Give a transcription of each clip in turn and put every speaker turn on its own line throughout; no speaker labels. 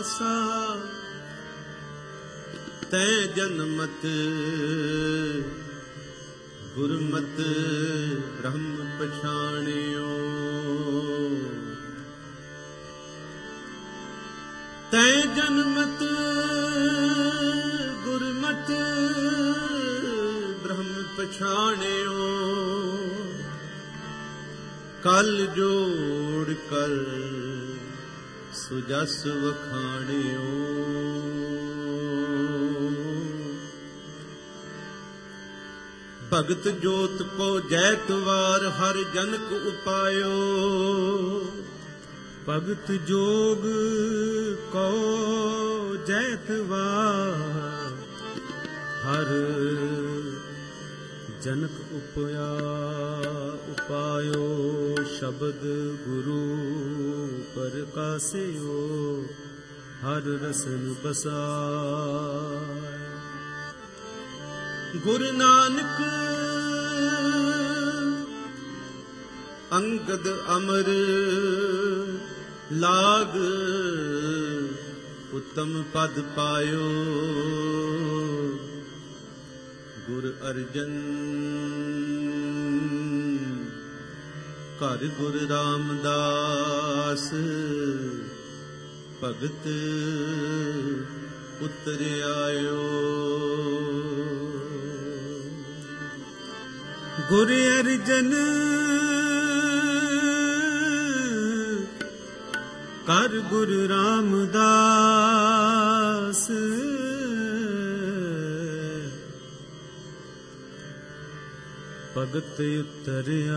आसा तै जन्मत गुरमत ब्रह्म पछाणियो। तै जन्मत गुरमत ब्रह्म पछाणियो। कल जोड़ कर सुजस वखाणियो। भगत जोत को जैतवार हर जनक उपायो। भगत जोग को जैतवार हर जनक उपायो। शब्द गुरु प्रकाशियो हर रसन बसाय। गुरु नानक अंगद अमर लाग उत्तम पद पायो। गुरु अर्जन घर गुरु रामदास भगत उतर आयो। गुरु अर्जन कर गुरु रामदास भगत उतरिया।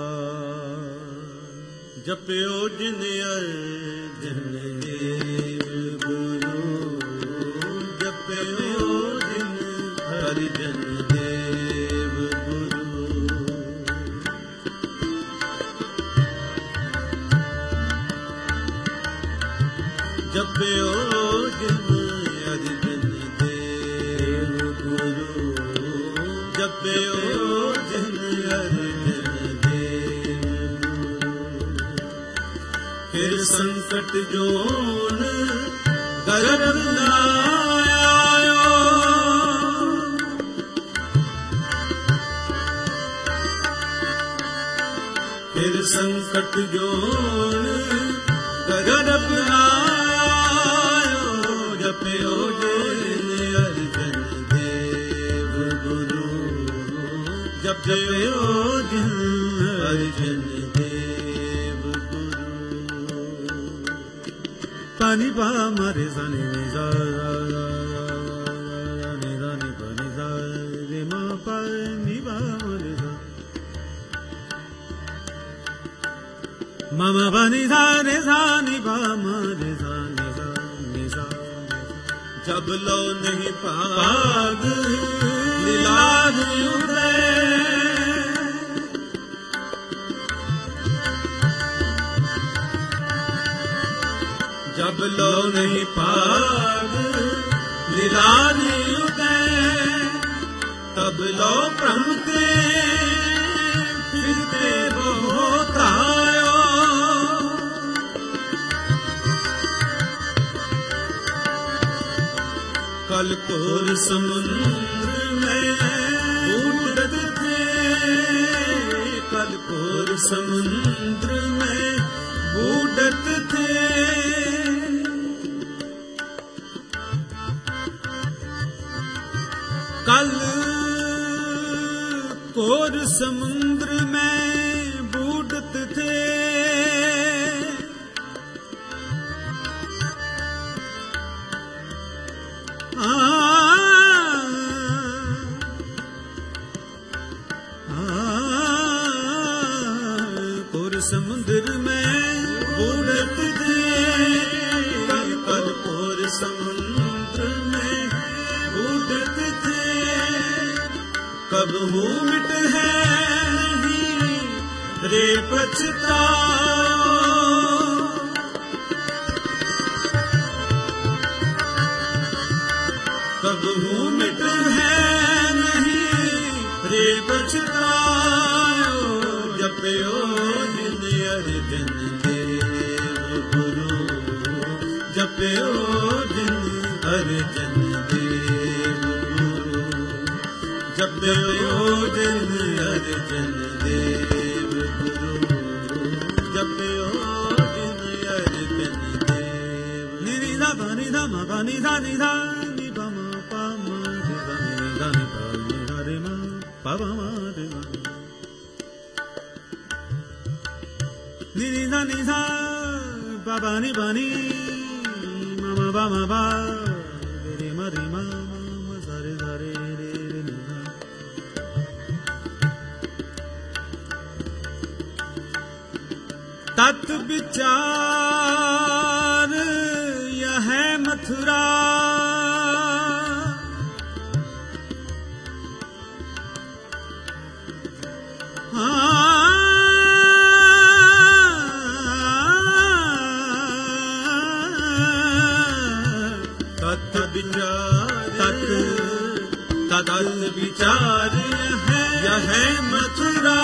जप्यो जिन अर्जन देव गुरु। जप्यो जिन अर्जन देव गुरु। जप्यो जिन अर्जन देव गुरु। जप्यो जिन अर्जन देव गुरु। फिर संकट जोन गर्भ न आयो। फिर संकट जोन गर्भ न आयो। जप्यो जिन अर्जन देव गुरु। जप्यो जिन अर्जन देव गुरु। पानी पा मारे जाने जा नि जाने पानी जा रे मा पानी पा मारे जा मामा पानी जा रे जा नि पा मारे जा नि जा नि जा। जब लो नहीं पाग लीलाद उदय। जब लो नहीं पाग लीलाद उदय। तब लो ब्रह्म के फिरते बहुत आयो। कल कोर समुद्र में बूढ़त थे। कल कोर समुद्र में बूढ़त थे। कल कोर समुद्र में बूढ़त थे। कोर समुद्र में बूढ़त थे। कल कल कोर समुद्र में बूढ़त थे। कब हो मिट है रे पछताओ। कब हो मिट है नहीं रे पछताओ। जप्यो जिन अर्जन देव गुरु। जप्यो जप्यो जिन अर्जन देव गुरु, जप्यो जिन अर्जन देव गुरु, जप्यो जिन अर्जन देव। निरि धा प नि धा म प नि धा नि धा नि प म प म रे धा नि धा नि प नि धा रे म प प म रे धा नि नि धा नि धा प प नि प नि म म प म प रे म म सा रे सा रे रे रे नि धा। तत् विचार यह मथुरा, तत् विचार यह मथुरा,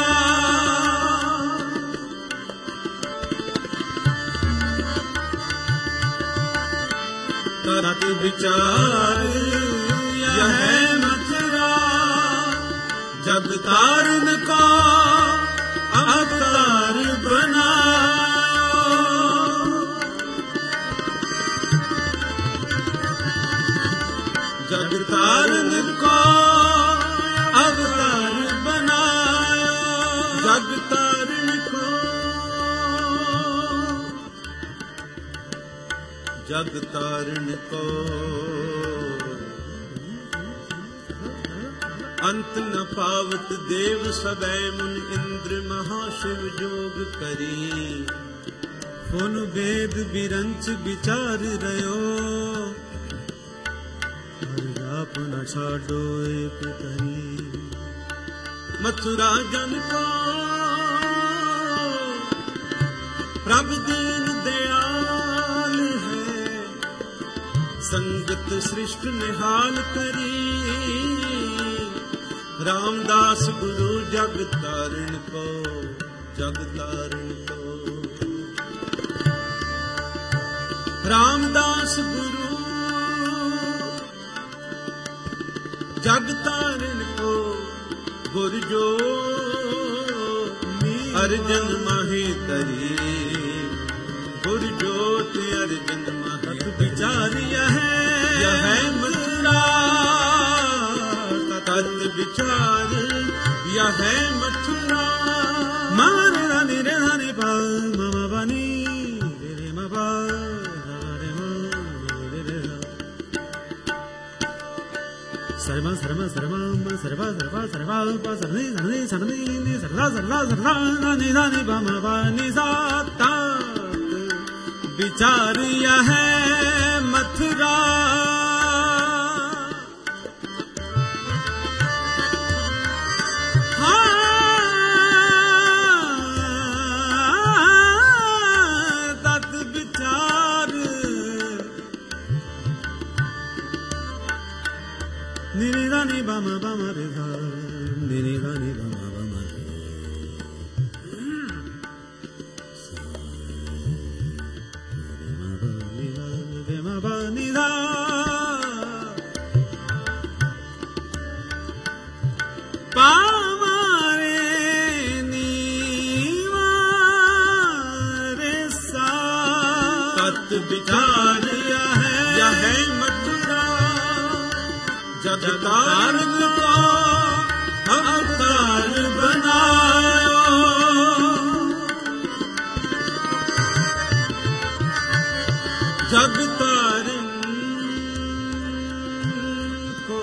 तत् विचार यह मथुरा, जग तारण का अवतार बनायो, जग तारण का अवतार बनायो, जग तारण को, जग तारण को अंत न पावत देव सबै मुन इंद्र महाशिव जोग करी, पुन वेद विरंच विचार रयो, आप न छाडो एक तरी। मथुरा जन को प्रभु दीन दयाल है, संगत सृष्ट निहाल करी, रामदास गुरु जग तारण को, जग तारण को, रामदास गुरु जग तारण को, गुर जो अर्जन माहे तरी, गुर जोत अर्जन माहे विचार यह मथुरा, तत् विचार यह मथुरा। मान रानी रे रानी पा मम बनी रे म पा रे म रे रे सर्वा सर्वा सर्वा सर्वा सर्वा सर्वा पा सर्नी सर्नी सर्नी सर्वा सर्वा सर्वा रानी रानी पा म पा नि सा तत् विचार यह मथुरा, निनि धा नि बम बम रे धा, निनि धा नि बम बम रे, रे म ब नि धा, पा म रे नि म रे सा, तत् विचार यह मथुरा, जग तारण को अवतार बनायो, जग तारण को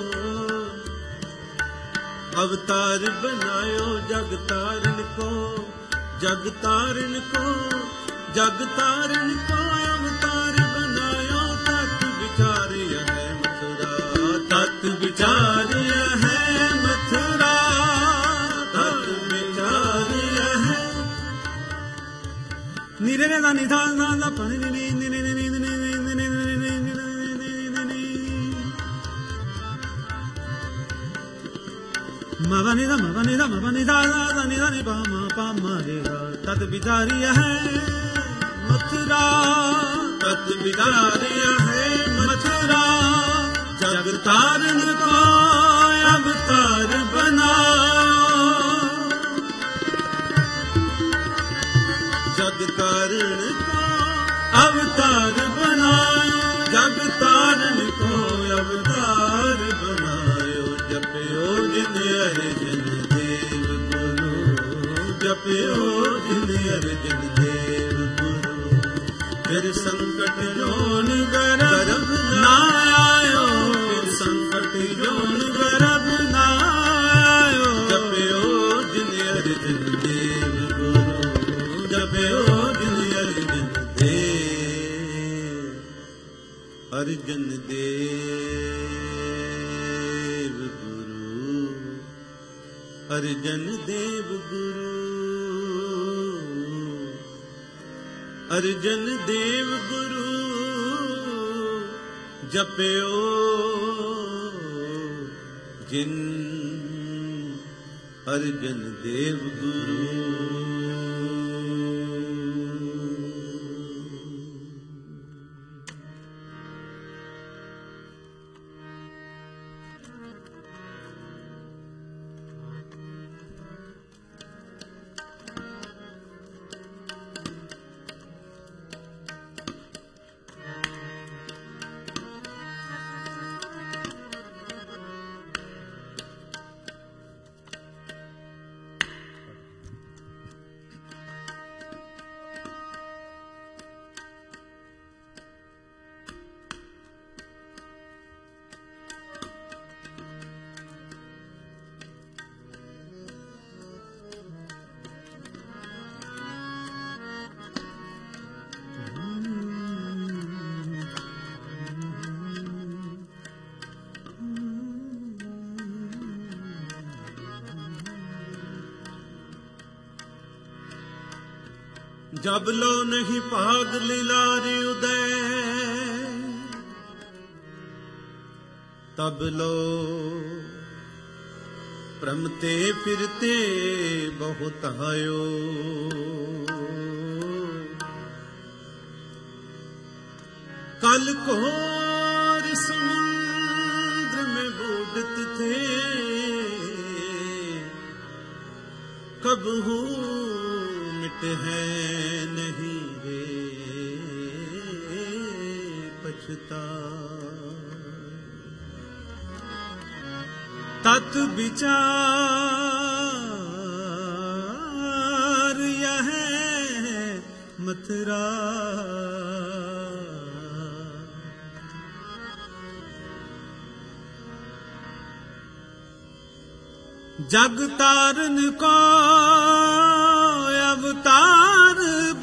अवतार बनायो, जग तारण को, जग तारण को, जग तारण को अवतार बनायो, तत् विचार यह मथुरा, तत् विचार यह मथुरा, तत् विचार यह निरे रे धा नि धा धा धा प नि नि नि नि नि नि नि नि म ब नि धा म ब नि धा म ब नि धा धा नि धा नि प म रे धा, तत् विचार यह मथुरा, तत बिगाड़िया है मथुरा, जग तारण को अवतार बनाओ, जग तारण को अवतार बनायो, जग तारण को अवतार बनायो। जपयो जिन अर्जन देव गुरु, जपयो जिन अर्जन देव गुरु, फिर संकट जोन गर्भ ना आयो, फिर संकट जोन गर्भ ना आयो। जपयो जिन अर्जन देव गुरु, जपयो जिन अर्जन देव, अर्जन देव गुरु, अर्जन देव गुरु, अर्जन देव गुरु, जपयो जिन अर्जन देव गुरु। जब लो नहीं भाग लीलारी उदय, तब लो भ्रमते फिरते बहुत आयो। कल घोर समुद्र में बूढ़त थे, कब हूँ है नहीं रे पछता। तत् विचार यह मथुरा, जग तारन को अवतार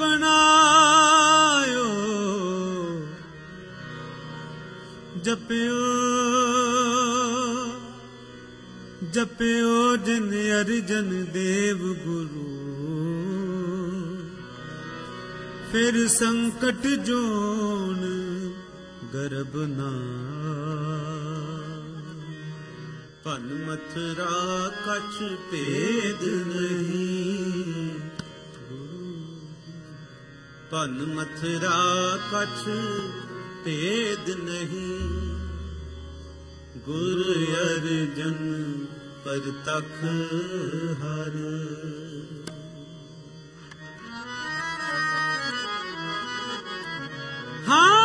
बनायो। जपयो जपयो जिन अर्जन देव गुरु, फिर संकट जोन गर्भ ना। पन मथुरा कछ भेद नहीं, पन मथुरा कछ भेद नहीं। गुरु अर्जन पर तख हर, हाँ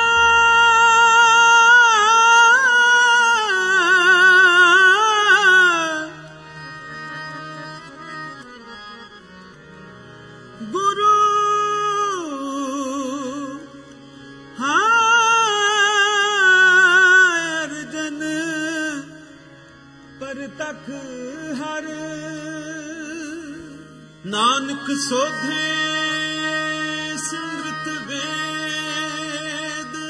नानक सोधे सिमृत वेद,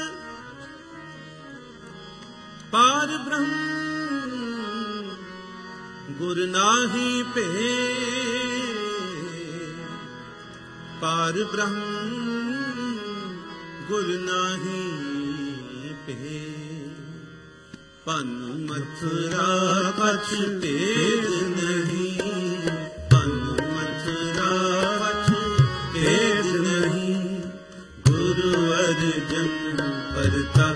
पार ब्रह्म गुर नाहि भेद। पार ब्रह्म गुर नाहि भेद। पन मथुरा कछ भेद नहीं, भेद नहीं। गुरु अर्जन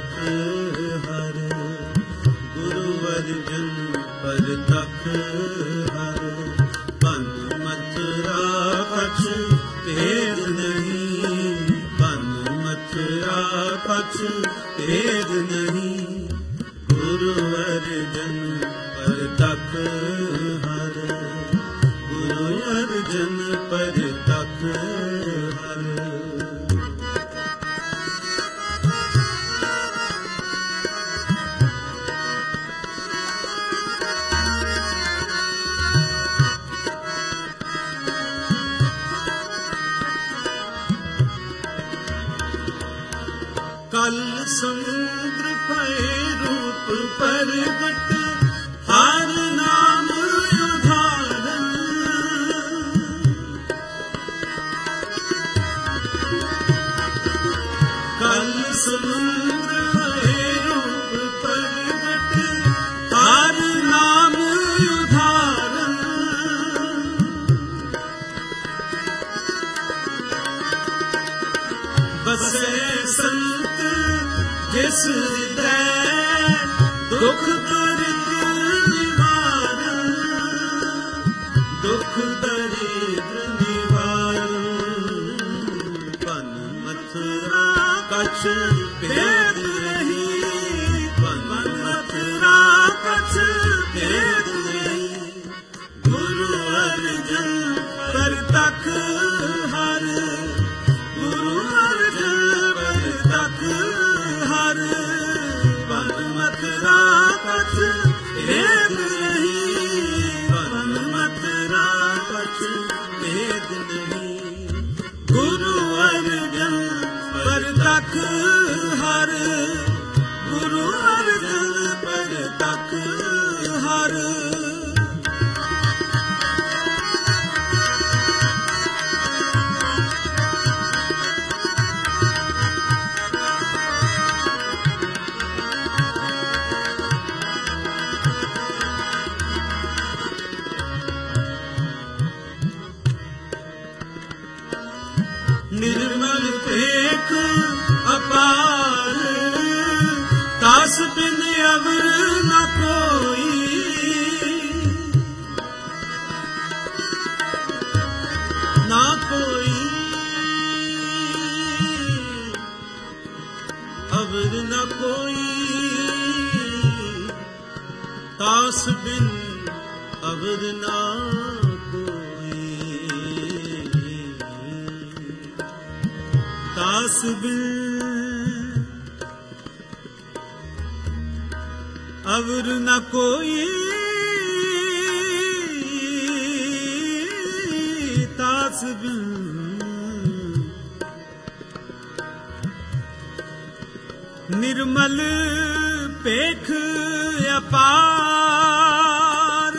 तख हर, गुरु अर्जन पर तख हर, बन मथुरा कछ भेद नहीं, बन मथुरा कछ भेद नहीं, गुरु अर्जन पर तख हर, गुरु अर्जन पर तख हर। कल समुद्र भय रूप प्रगट, हर नाम उधारण, कल समुद्र भय रूप प्रगट, हर नाम उधारण, बसे संत जिस हृदय, दुख दरिद्र निवारण, दुख दरिद्र निवारण, बन मथुरा कछ भेद नहीं, बन मथुरा कछ भेद नहीं, गुरु अर्जन पर तख हर, गुरु अर्जन पर तख हर, बन मथुरा कछ भेद नहीं, बन मथुरा कछ भेद नहीं, गुरु अर्जन पर तख हर, गुरु अर्जन पर तख हर। निर्मल पेख अपार, तास बिन अवर न कोई, ना कोई अवर न कोई, तास बिन अवर ना तास बिन अवर न कोई, तास बिन निर्मल पेख अपार,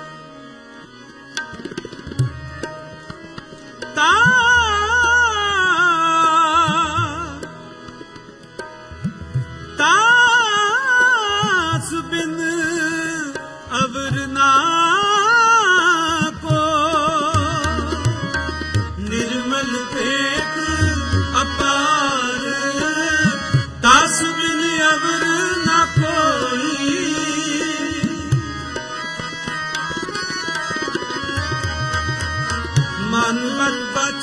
तास बिन अवर ना को, निर्मल पेख अपार, तास बिन अवर ना कोई, मन मत बच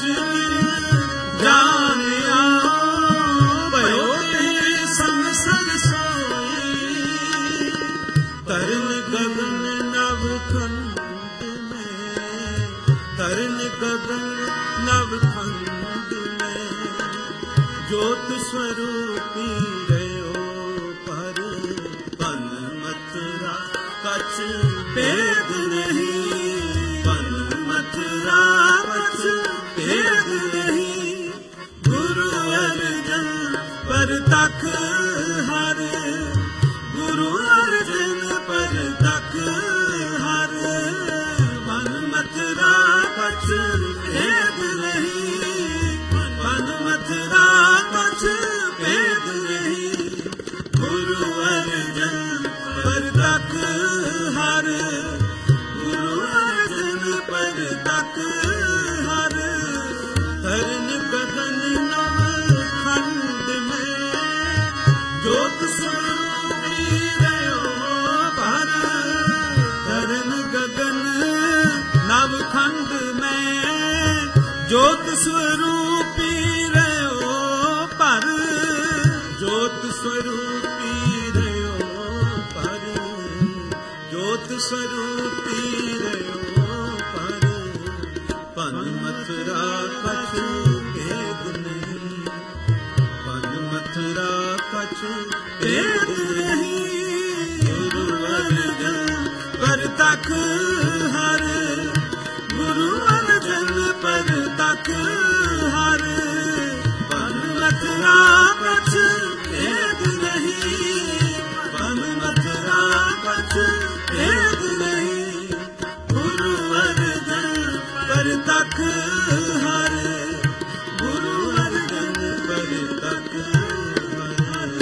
जानिया, भयो तेरे संग संग सोई, तरन गगन नव खंड में, तरन गगन नव खंड में, ज्योत स्वरूपी रहो पर, बन मथुरा कछ भेद नहीं, बन मथुरा कछ भेद नहीं, गुरु अर्जन पर तख हर, गुरु अर्जन पर तख हर, बन मथुरा कछ भेद नहीं, बन मथुरा कछ भेद जोत स्वरूपी रहो पर, जोत स्वरूपी रहो पर, जोत स्वरूपी रहो पर, पन मथुरा कछ भेद नहीं, पन मथुरा कछ भेद नहीं। गुरु अर्जन पर तक हर, गुरु अर्जन पर तक हर, पन मथुरा कछ भेद नहीं, पन मथुरा कछ भेद नहीं। गुरु अर्जन पर तक हर, गुरु अर्जन पर तक हर।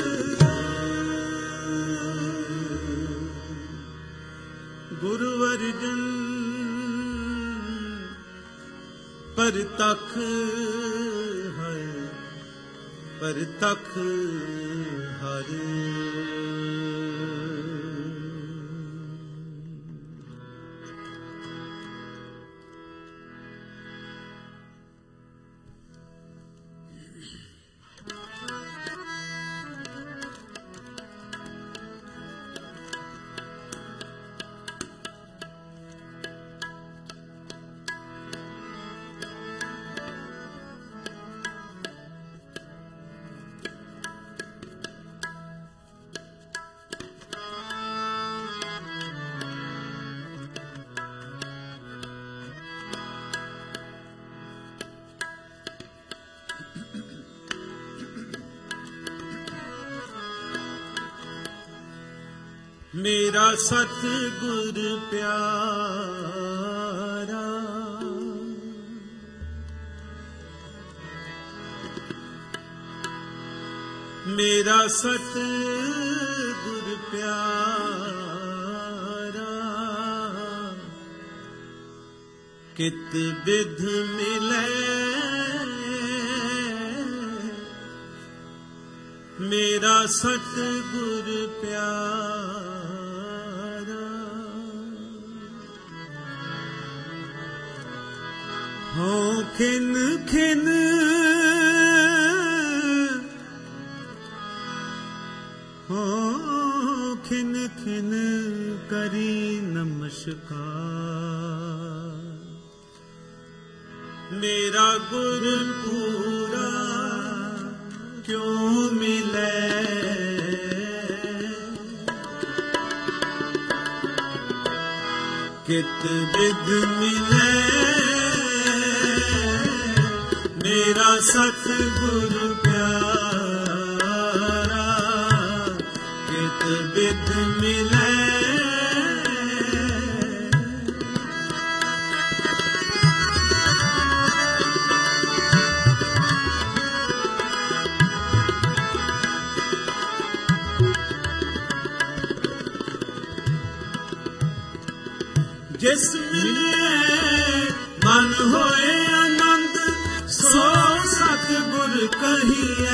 गुरु अर्जन पर तक है, पर तक हर। मेरा सतगुर प्यारा, मेरा सतगुर प्यारा, कित विध मिले मेरा सतगुर प्यारा। हो खिन खिन हो खिन खिन करी नमस्कार। मेरा गुरु पूरा क्यों मिले, कित विध मिले मेरा सतगुरु प्यारा। कित विध मिले जिस मिले मन होए आनंद, सो सतगुर कहिए।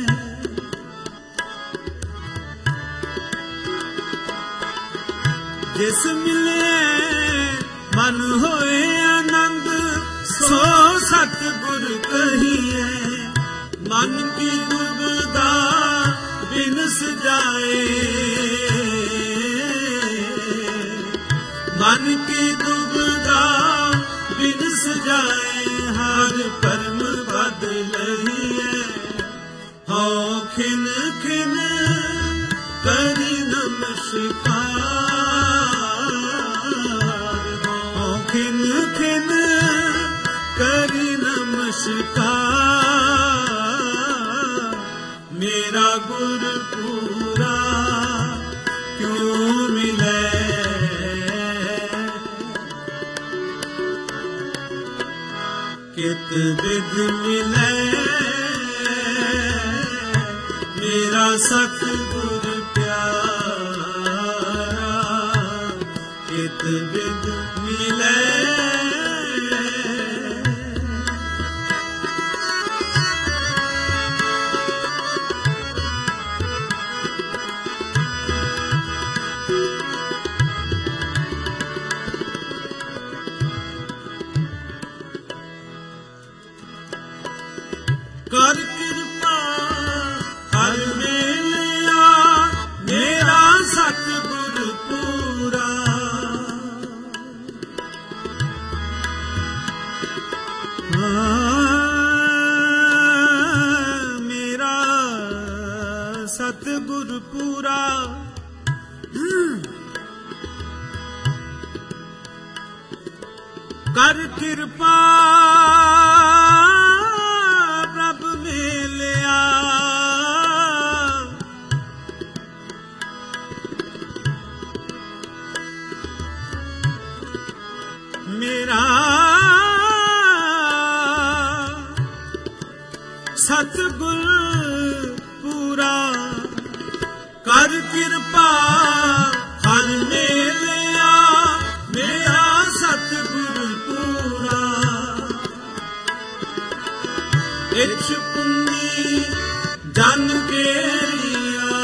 जिस मिले मन होए आनंद, सो सतगुर कहिए। मन की दुविधा बिनस जाए, मन की दुविधा बिनस जाए। हर परम पद लहिए, हो खिन खिन करी नमस्कार। हो खिन खिन करी नमस्कार। मेरा गुरु पूरा क्यों मिले, कित विध मिले मेरा सतगुर प्यारा। कित विध मिले सतगुर पूरा कर कृपा प्रभ मिलिया मेरा सतगुर पूरा कर कृपा हर मिलिया मेरा सतगुर पूरा इच पुन्नी जन केरिया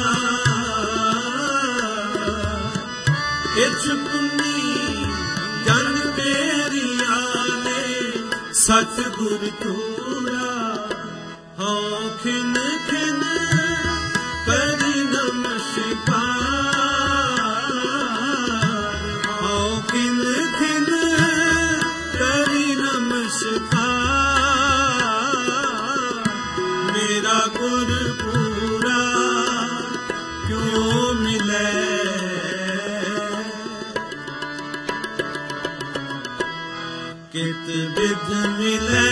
इच पुन्नी जन केरिया ने सतगुर पूरा हाँ खिन खिन करी नमस्कार हाँ खिन खिन करी नमस्कार मेरा गुर पूरा क्यों मिले कित विध मिले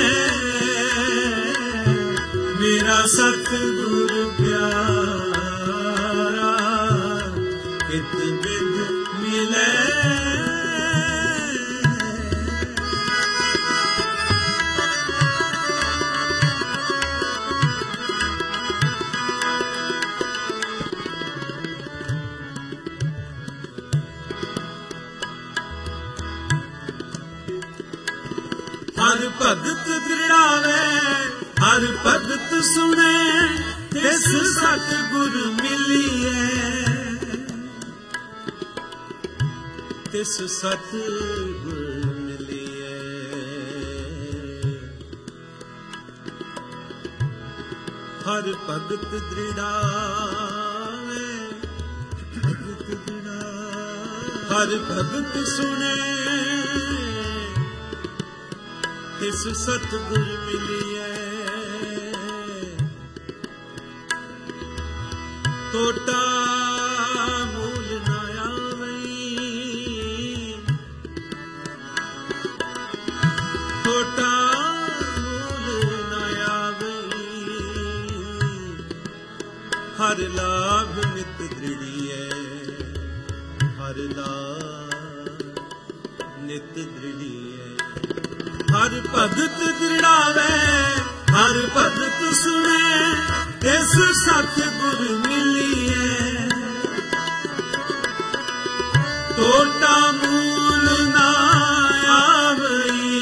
मेरा सतगुर प्यारा कित विध मिले हर भगत दृढ़ावे हर भगत सुने तिस सतगुर मिलिए तिस सतगुर मिलिए हर भगत दृढ़ावे हर भगत सुने तिस सतगुर मिलिए टोटा मूल न आवई टोटा मूल न आवई हर लाभ नित दृढ़िए हर लाभ नित दृढ़िए हर भगत दृढ़ावे हर भगत सुने तिस सतगुर मिलिए टोटा मूल न आवई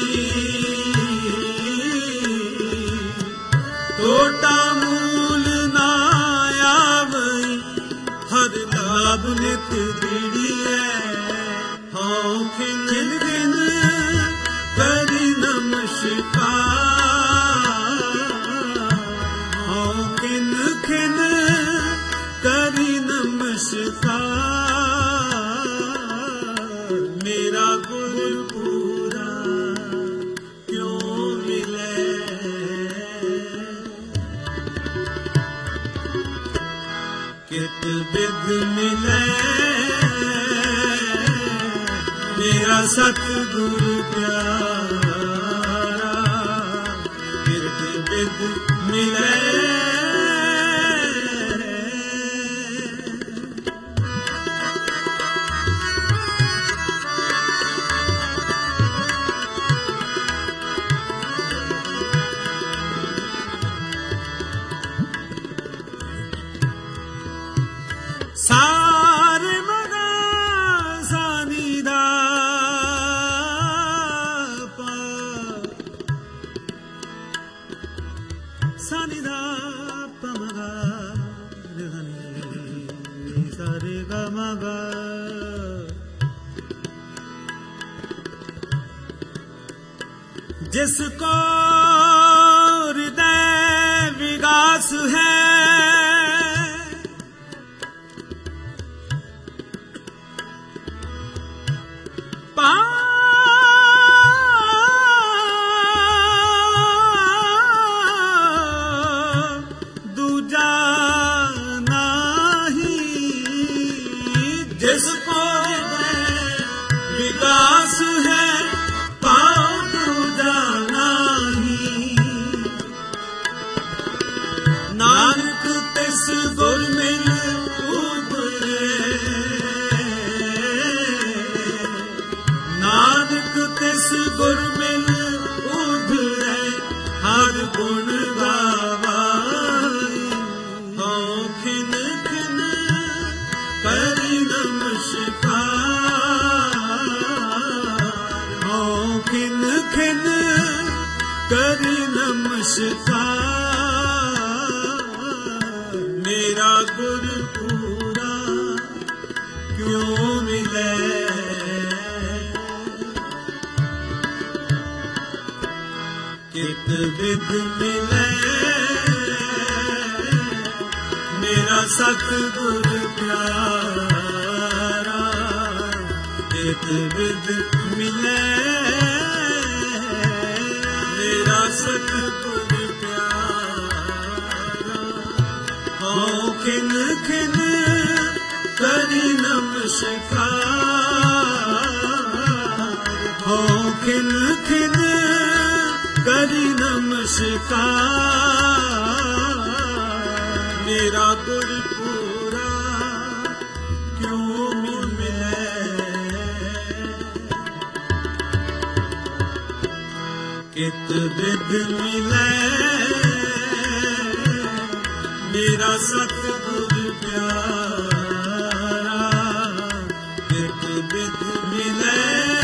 टोटा मूल न आवई हर लाभ नित दृढ़िए हाँ खिन खिन करी नमस्कार हाँ खिन खिन करी नमस्कार मेरा गुर पूरा क्यों मिले कित विध मिले मेरा सतगुर प्यारा कित विध मिले सारे मगा सानिदा पा सानिदा पमगा रहनी सारे गा मगा जिसको हृदय विगास है दूजा न गुरपुरा क्यों मिले, कित विध मिले मेरा सतगुर प्यारा, कित विध मिले मेरा सतगुर प्यारा। हो खिन खिन करी नमस्कार, हो खिन खिन करी नमस्कार, मेरा गुरपुरा क्यों मिले, कित विध मिले मेरा सतगुर प्यारा, कित विध मिले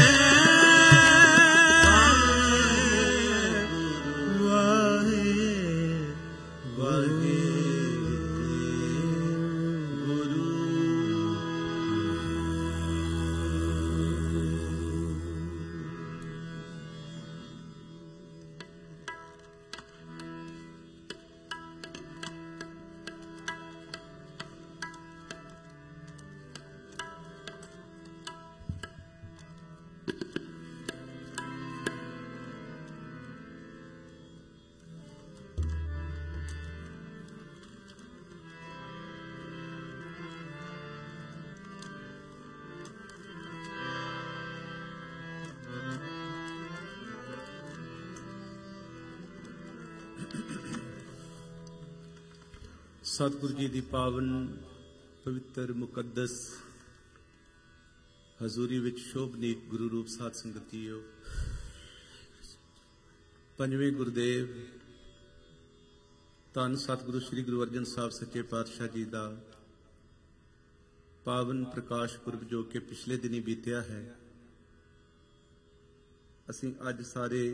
सतगुरु जी की पावन पवित्र मुकद्दस हजूरी विच शोभनीक गुरु रूप साध संगतियो, पंजवें गुरुदेव धन सतगुरु श्री गुरु अर्जन साहब सच्चे पातशाह जी का पावन प्रकाश पुरब जो कि पिछले दिन ही बीतिया है। असीं अज सारे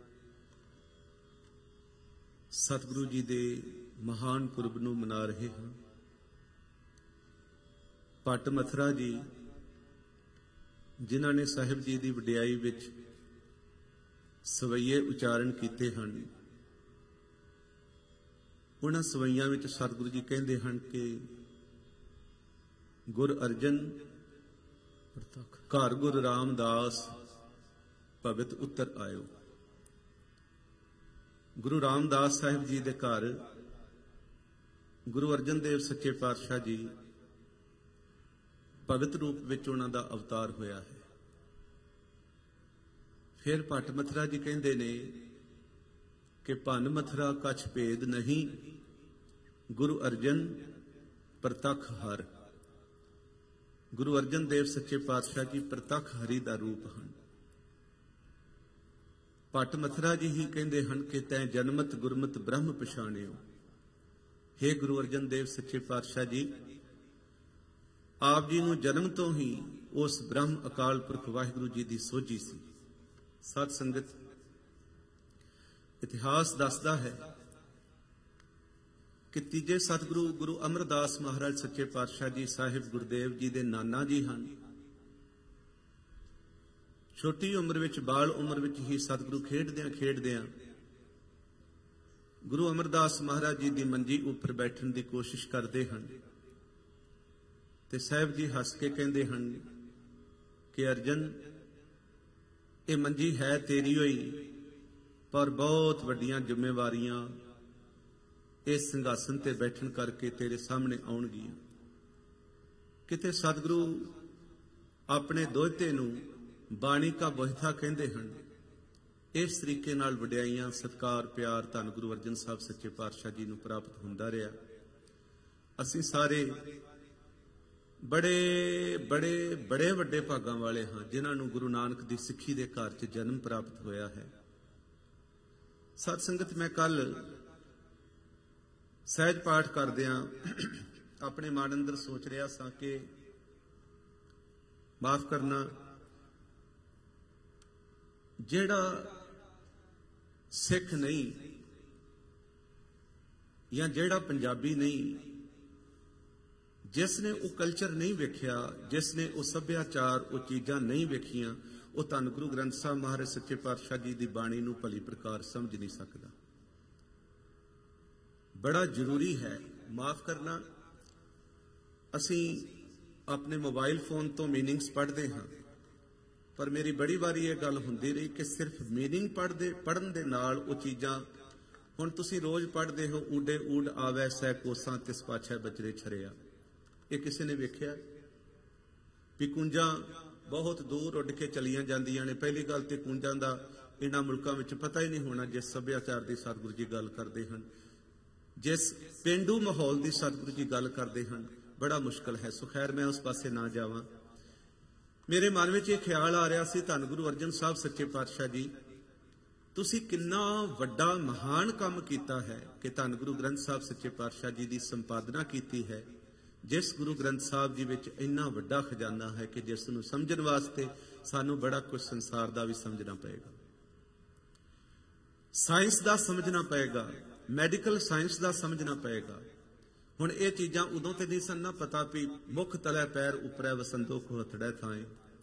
सतगुरु जी दे महान पुरब नूं मना रहे हैं। भट्ट मथरा जी जिन्हां ने साहिब जी की वडियाई विच सवैये उचारण कीते हन, उन्हां सवैयां विच सतगुरु जी कहंदे हन कि गुर अर्जन घर गुरु रामदास भगत उतर आयो। गुरु रामदास साहिब जी दे घर गुरु अर्जन देव सच्चे पातशाह जी भगत रूप विच उन्हां दा अवतार होया है। फिर भट्ट मथरा जी कहंदे ने कि भन मथरा कछ भेद नहीं, गुरु अर्जन प्रतख हर। गुरु अर्जन देव सच्चे पातशाह जी प्रतख हरि दा रूप हैं। भट्ट मथरा जी ही कहंदे हन कि तैं जन्मत गुरमत ब्रह्म पछाणियो। हे गुरु अर्जन देव सच्चे पातशाह जी, आप जी नूं जन्म तो ही उस ब्रह्म अकाल पुरख वाहिगुरु जी की सोझी सी। सत संगत इतिहास दसदा है कि तीजे सतगुरु गुरु अमरदास महाराज सच्चे पातशाह जी साहिब गुरुदेव जी के नाना जी हैं। छोटी उम्र विच बाल उम्र विच ही सतगुरु खेडदियां खेडदियां गुरु अमरदास महाराज जी की मंजी उपर बैठन की कोशिश करते हैं ते साहिब जी हस के कहते हैं कि अर्जन ये मंजी है तेरी होई, पर बहुत वड्डियां जिम्मेवारियां इस सिंघासन ते बैठन करके तेरे सामने आउणगियां। किते सतगुरु अपने दोहते नूं बाणी का बोहिथा कहते हैं। इस तरीके नाल वडियाइयां सत्कार प्यार धन गुरु अर्जन साहब सच्चे पातशाह जी नूं प्राप्त हुंदा रहा। असीं सारे बड़े बड़े बड़े वड्डे भागां वाले हाँ जिन्हां नूं गुरु नानक दी सिੱਖੀ दे घर च जन्म प्राप्त होया है। सत संगत मैं कल सहज पाठ करदियां अपने मन अंदर सोच रहा सा कि माफ करना, जेड़ा सिख नहीं या जेड़ा पंजाबी नहीं जिसने वो कल्चर नहीं वेखिया, जिसने वो सभ्याचार, वो चीज़ां नहीं वेखियां, वो धन गुरु ग्रंथ साहब महाराज सच्चे पातशाह जी की बाणी नूं भली प्रकार समझ नहीं सकता। बड़ा जरूरी है, माफ करना, असी अपने मोबाइल फोन तो मीनिंग्स पढ़ते हाँ, पर मेरी बड़ी बारी ये गल हुंदी रही कि सिर्फ मीनिंग पढ़न दे नाल वो चीज़ां, हुण तुसीं रोज़ पढ़ते हो ऊडे ऊड आवै सै कोसां तिस पाछै बचरे छरिया, ये किसी ने वेख्या भी कुंजां बहुत दूर उड़ के चलियां जांदियां ने। पहली गल तो कुंजां दा इन्हां मुल्कां विच पता ही नहीं होना जिस सभ्याचार की सतगुरु जी गल करते हैं, जिस पेंडू माहौल की सतगुरु जी गल करते हैं, बड़ा मुश्किल है। सो खैर मैं उस पासे ना जावां। मेरे मन में यह ख्याल आ रहा सी, धन गुरु अर्जन साहब सच्चे पातशाह जी तुसी किन्ना वड्डा महान काम कीता है कि धन गुरु ग्रंथ साहब सच्चे पातशाह जी की संपादना की है, जिस गुरु ग्रंथ साहब जी विच इन्ना वड्डा खजाना है कि जिस नूं समझण वास्ते सानू बड़ा कुछ संसार का भी समझना पएगा, साइंस का समझना पएगा, मैडिकल साइंस का समझना पएगा। हुण ये चीज़ां उदों ते नहीं सन ना पता भी मुख तलै पैर उपरै वसंदो को हथड़ै थाए,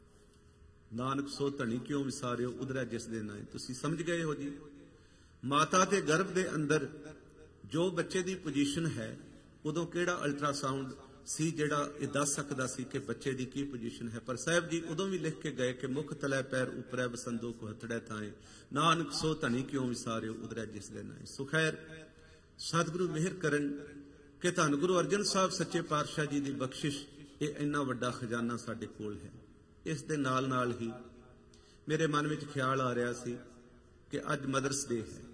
नानक सो धनी क्यों विसारियो उधरै जिस दे नाए। तुसीं समझ गए हो जी। माता के गर्भ के अंदर जो बच्चे की पोजीशन है, उदों केड़ा अल्ट्रासाउंड सी जिहड़ा ये दस सकदा सी कि बच्चे की की पोजीशन है, पर साहब जी उदों भी लिख के गए कि मुख तलै पैर उपरै वसंदो को हथड़ै थाए, नानक सो धनी क्यों विसारियो उधरै जिस दे नाए। सो खैर सतगुरु मेहर करन कि धन गुरु अर्जन साहब सच्चे पातशाह जी की बख्शिश ये इन्ना वड्डा खजाना साडे कोल है। इस दे नाल नाल ही मेरे मन में ख्याल आ रहा सी कि अज मदर्स डे है,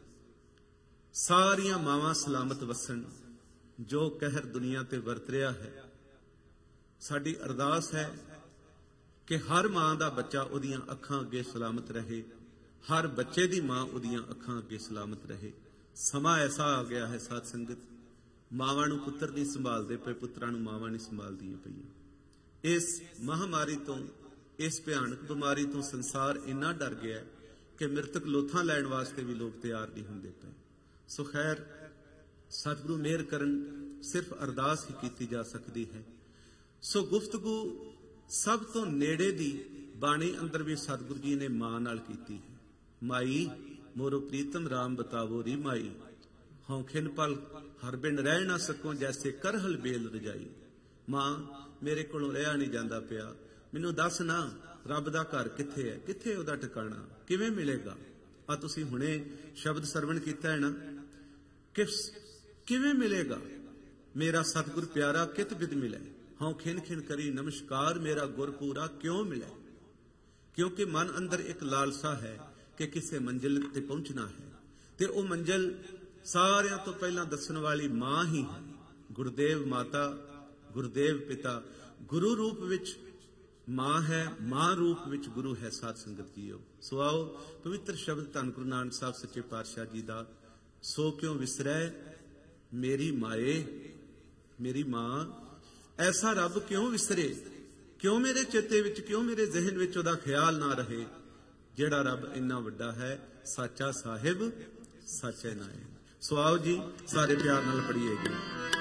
सारियां मावां सलामत वसन, जो कहर दुनिया ते वरत रहा है। साडी अरदास है कि हर मां दा बच्चा उहदियां अखां अगे सलामत रहे, हर बच्चे दी मां उहदियां अखां अगे सलामत रहे। समा ऐसा आ गया है साध संगत, मावां नूं पुत्तर नहीं संभालते पे, पुत्रां नूं मावां नहीं संभालदियां पईयां। इस महामारी तो, इस भयानक बीमारी तो संसार इन्ना डर गया कि मृतक लोथां लैण वास्ते भी लोग तैयार नहीं होंदे पे। सो खैर सतगुरु मेहर करन, सिर्फ अरदास ही की जा सकती है। सो गुफ्तगू सब तो नेड़े दी बाणी अंदर भी सतगुरु जी ने मां नाल कीती है। माई मोरो प्रीतम राम बतावो री माई, हों खिन पल हर बिन रह ना सको जैसे करहल बेल रजाई। मां मेरे कोलों रहा नहीं जाता पिया, मैनू दस ना रब दा घर किथे है, किथे उहदा ठिकाना, किवें मिलेगा। आ तुसीं हुणे शब्द सरवण कीता है ना कि किवें मिलेगा मेरा सतगुर प्यारा, कित बिद मिले, हों खिन खिन करी नमस्कार मेरा गुर पूरा क्यों मिले। क्योंकि मन अंदर एक लालसा है कि किसी मंजिल ते पहुंचना है, ते वो मंजिल सारियां तो पहला दसन वाली मां ही है। गुरुदेव माता, गुरुदेव पिता, गुरु रूप विच मां है, मां रूप विच गुरु है। साध संगत जीओ, सो आओ पवित्र शब्द धन गुरु नानक साहब सच्चे पातशाह जी दा, सो क्यों विसरै मेरी माए, मेरी मां। ऐसा रब क्यों विसरे, क्यों मेरे चेते विच, क्यों मेरे जहन विच उहदा ख्याल ना रहे, जेड़ा रब इन्ना वड्डा है, साचा साहिब साचे नाए। सो आओ जी सारे प्यार नाल पढ़िए जी।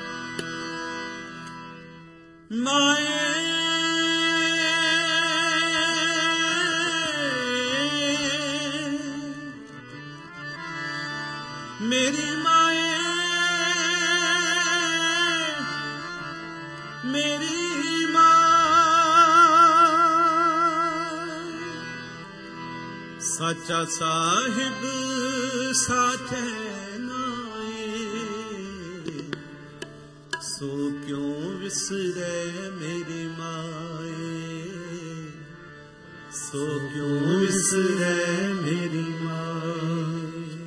माए मेरी माए, मेरी मां, साचा साहिब साचे नाए, सो क्यों विसरे मेरी माए, सो क्यों विसरे मेरी माए,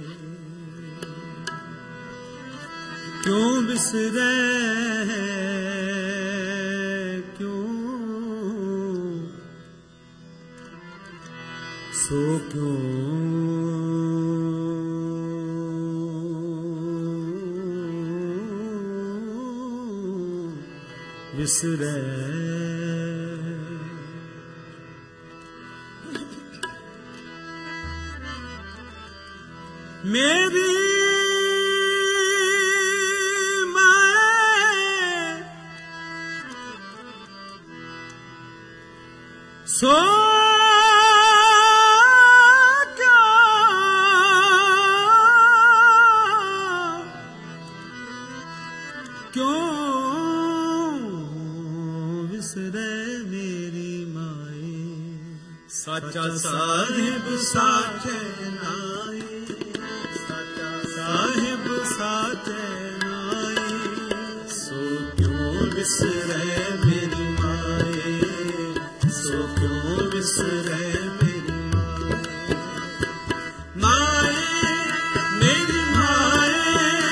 क्यों विसरे, क्यों, सो क्यों विसरे। मेरी सो क्यों विसरे मेरी माए। साचा साहिब साचे नाई, साचा साहिब साचे नाई, सो क्यों विसरे मेरी माए, सो क्यों विसरे मेरी माए। माए मेरी माए,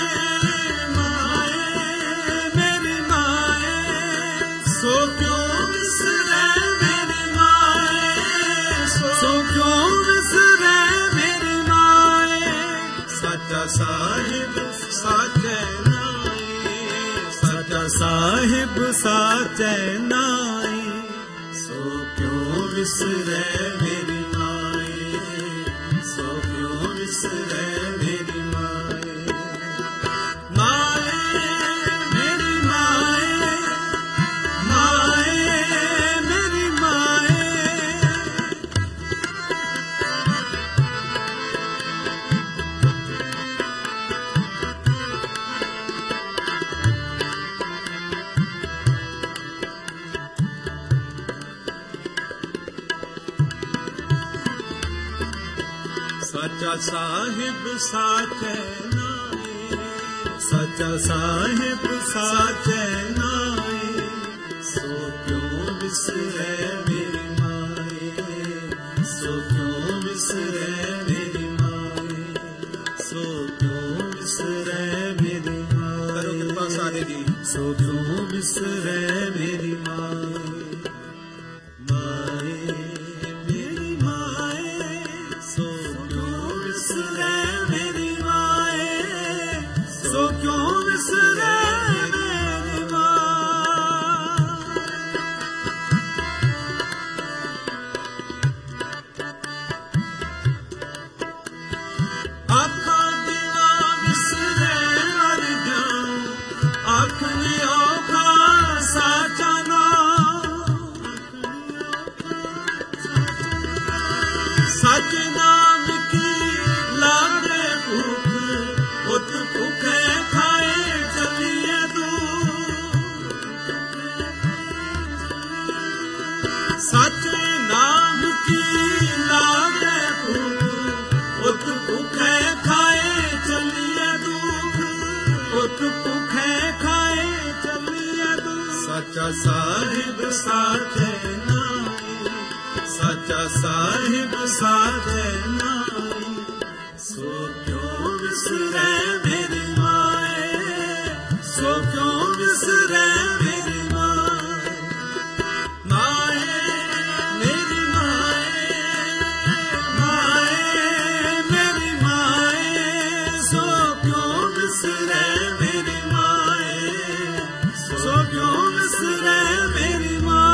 माए मेरी माए, सो क्यों विसरे मेरी माए, सो क्यों विसरे मेरी माए। साचा साहिब साचे नाई, साचा साहिब साचे नाई, सो क्यों विसरे मेरी माए, सो क्यों विसरे मेरी माए। माए मेरी माए, माए मेरी माए। साचा साहिब साचे नाई, साचा साहिब साचे नाई, सो क्यों विसरे मेरी माए, सो क्यों विसरे मेरी माए, सो क्यों विसरे मेरी माए। करो कृपा सारे जी। सो क्यों विसरे मेरी माए, माए मेरी माए, सो क्यों विसरे मेरी माए, सो क्यों विसरे मेरी माए। आखा दीवा विसरे मर जाऊं, आखने औखा साचा ना, सच नाम की लागे भूख, उत भूखे खाए चलिए दूर। सच नाम की लागे भूख, उत भूखे खाए चलिए दूर, उत भूखे खाए चलिए दूर। साचा साहिब साचे नाई, साचा साहिब साचे नाई, सो क्यों विसरे मेरी माए, सो क्यों विसरे मेरी माए। माए मेरी माए, माए मेरी माए, सो क्यों विसरे मेरी माए, सो क्यों विसरे मेरी माए।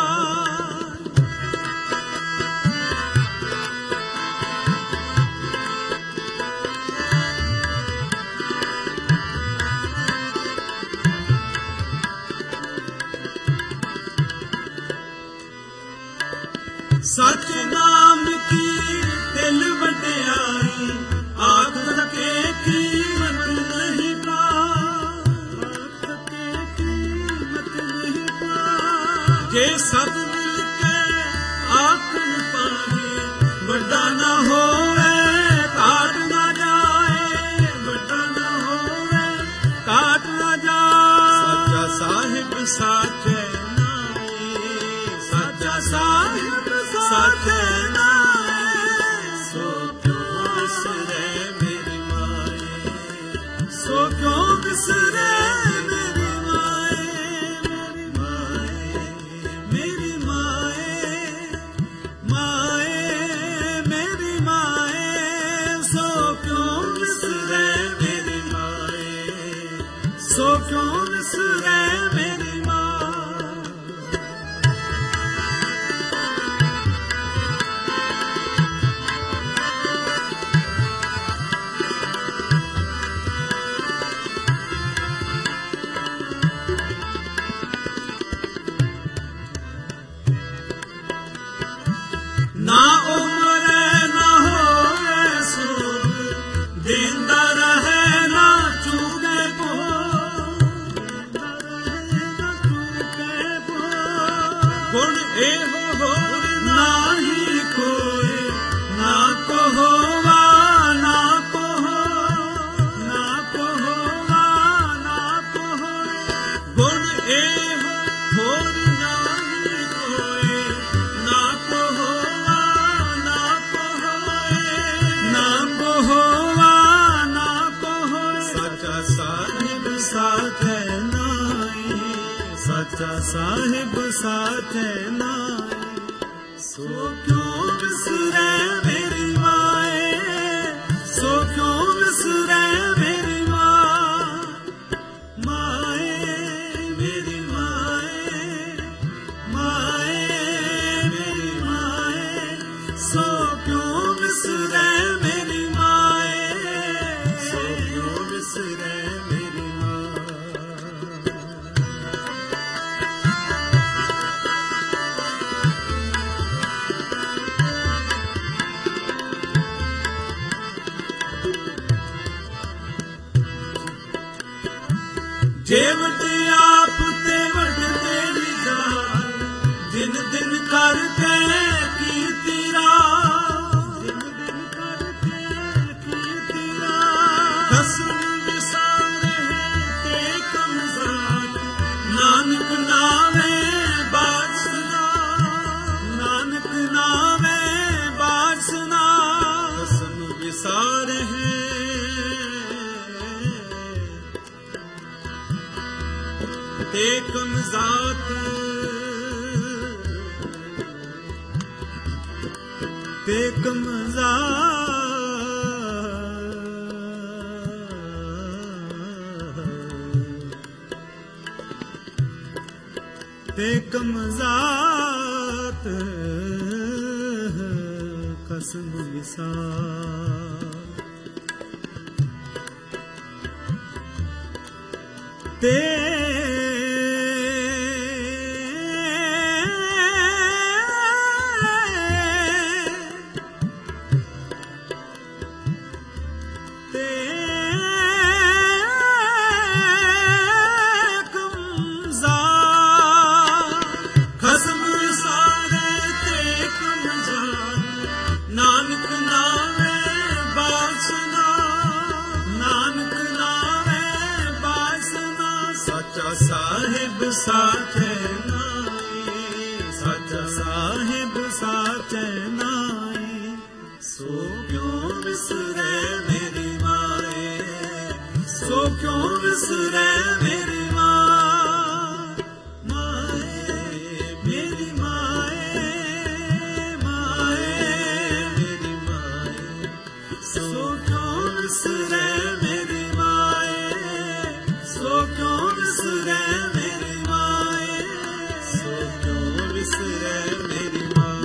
सच नाम की दिल वड्याई, आख सके कीमत नहीं पा, आख सके कीमत नहीं पा। जे सब मिलके आखन पाए, बड़ा ना होवे काट ना जाए, बड़ा ना होवे काट ना जाए। साचा साहिब साचे नाई, साचा साहिब साचे नाई, सो क्यों विसरे मेरी माए, सो क्यों विसरे मेरी माए। मेरी माए, माए मेरी माए, सो क्यों विसरे मेरी माए, सो क्यों विसरे मेरी माए। गुण एहो होर नाही कोई, ना को होवा ना को हो, ना को होवा ना को होए। गुण एहो होर नाही कोई, ना को होवा ना को होए, ना को होवा ना को होए। साचा साहिब साथे नाई, साचा साहिब साथे नाई। सो क्यों बिसरे मेरी माए, सो क्यों बिसरे मेरी माँ, माए मेरी माए, माए मेरी माए। सो क्यों बिसरे मेरी माए, सो क्यों बिसरे मेरी माँ। जेवट आप ते वट तेरी जान, दिन दिन करके कीर्तिरा, दिन दिन करके कीर्तिरा। खसम विसारे ते कमजार, नानक नावे बादशाह, नानक नावे बादशाह। खसम विसारे एकम जात, एकम जात, एकम जात। कसम विसार ते साहिब साचे नाई, साचा साहिब साचे नाई। सो क्यों बिसरे मेरी माए, सो क्यों बिसरे मेरी माँ, माए मेरी माए, माए मेरी माए। सो क्यों बिसरे मेरी माए, सो क्यों बिसरे मेरी माए, सो क्यों बिसरे मेरी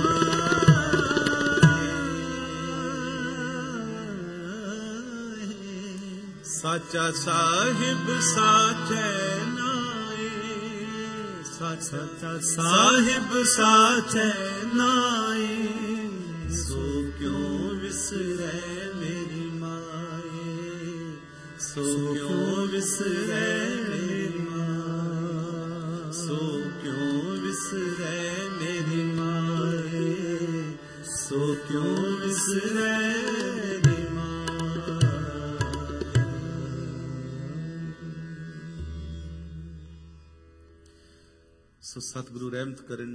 माए। साचा साहिब साचे नाई, साचा साहिब साचे नाई। सो क्यों बिसरे मेरी माए, सो क्यों बिसरे मेरी माँ, सो क्यों बिसरे मेरी माए, सो क्यों बिसरे मेरी माँ। सो सतगुरु रहमत करन,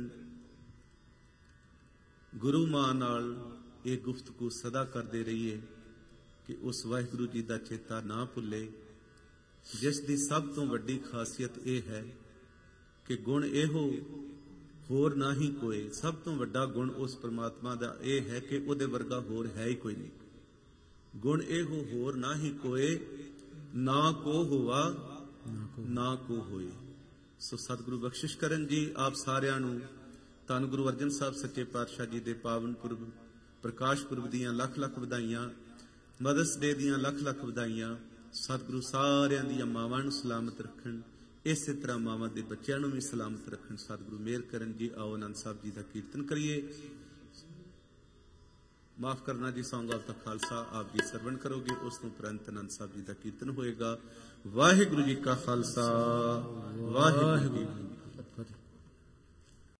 गुरु मां नाल ये गुफ्तगू सदा करते रहिए कि उस वाहिगुरु जी का चेता ना भुले, जिस दी सब तो वड्डी खासियत यह है कि गुण एहो होर ना ही कोई। सब तो वड्डा गुण उस परमात्मा का यह है कि उहदे वर्गा होर है ही कोई नहीं। गुण एहो होर ना ही कोई, ना को हुआ ना को होए। सो सतगुरु बख्शिश करन जी आप सारियां नूं धन गुरु अर्जन साहब सच्चे पातशाह जी दे पावन पुरब प्रकाश पुरब दीयां लख लख वधाइयां, मदर्स डे दीयां लख लख वधाइयां। सतगुरु सारियां दीयां मावां नूं सलामत रखण, इसे तरह मावां दे बच्चियां नूं भी सलामत रखण। सतगुरु मेहर करन जी। आओ आनंद साहब जी का कीर्तन करिए। माफ करना जी, सॉन्ग ऑफ द खालसा आप जी सरवण करोगे, उस उपरंत आनंद साहब जी का कीर्तन होएगा। वाहिगुरु जी का खालसा, वाहिगुरु जी।